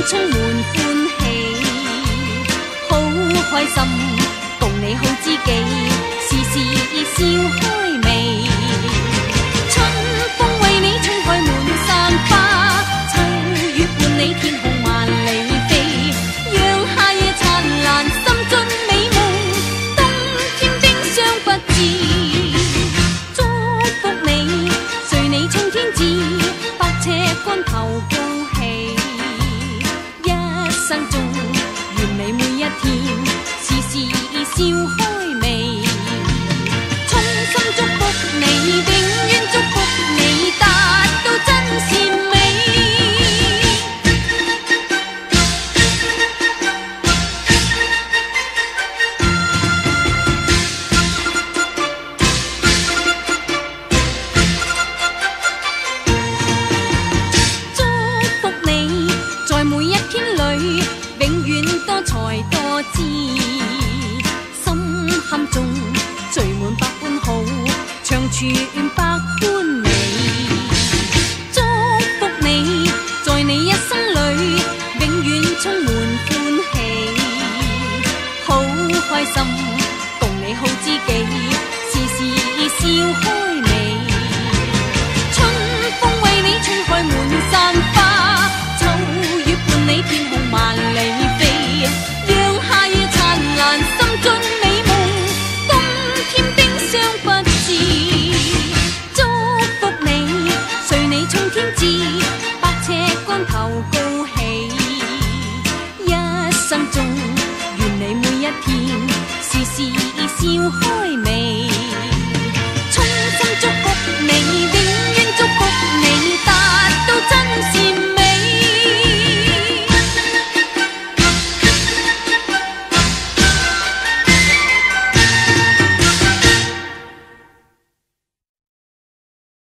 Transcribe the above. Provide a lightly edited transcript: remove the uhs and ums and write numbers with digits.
充滿歡喜，好開心，共你好知己，時時笑開眉。春風為你吹開滿山花，秋月伴你天空萬里飛，讓夏夜燦爛，心盡美夢，冬天冰霜不至。祝福你，隨你衝天志，百尺竿頭高起，一生中願你每一天時時笑開眉。衷心祝福你，永遠祝福你，達到真善美。祝福你，在每一天裏，永遠多才多姿，心坎中聚滿百般好，長存百般美。祝福你，在你一生裏，永遠充滿歡喜，好開心，共你好知己，時時笑開眉。春風為你吹開滿山花，秋月伴你天空萬里飛，讓夏夜燦爛，心盡美夢，冬天冰霜不至。祝福你，隨你衝天志，百尺竿頭高起，一生中願你每一天時時笑開